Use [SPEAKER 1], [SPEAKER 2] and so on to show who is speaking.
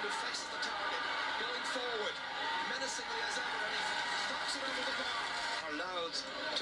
[SPEAKER 1] who faces the target, going forward, menacingly as ever, and he stops it under the bar. Allowed to